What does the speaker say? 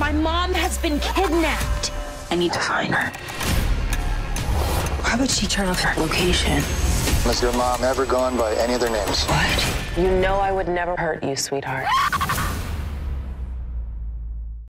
My mom has been kidnapped. I need to find her. Why would she turn off her location? Has your mom ever gone by any other names? What? You know I would never hurt you, sweetheart.